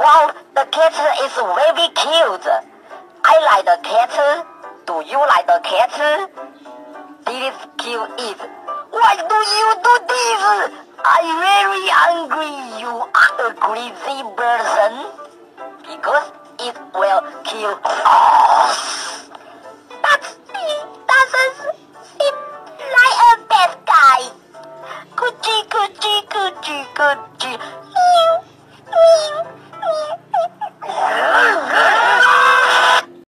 Wow, the cat is very cute. I like the cat. Do you like the cat? This kill it. Why do you do this? I'm very angry. You are a crazy person. Because it will kill us.